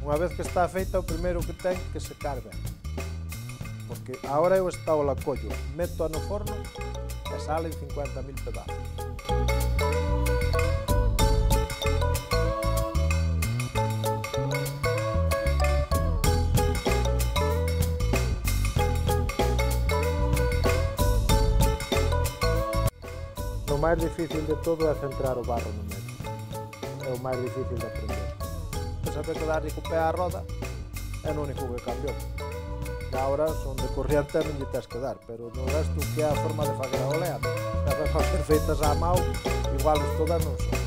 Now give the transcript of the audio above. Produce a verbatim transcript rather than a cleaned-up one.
Unha vez que está feita, o primeiro que ten que secar ben. Porque agora eu esta la collo, meto no forno e salen cincuenta mil pedazos. O máis difícil de todo é centrar o barro no medio. É o máis difícil de aprender. Saber que darlle co pé á roda é o único que cambiou. E agora son de corriente non lle tens que dar, pero no resto que é a forma de fazer a olea, se as vas facer feitas á mão, iguales todas non son.